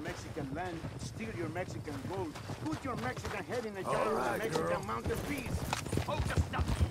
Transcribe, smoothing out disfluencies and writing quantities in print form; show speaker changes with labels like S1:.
S1: Mexican land, steal your Mexican gold, put your Mexican head in a jar of Mexican mountain peas.
S2: Oh, just stop!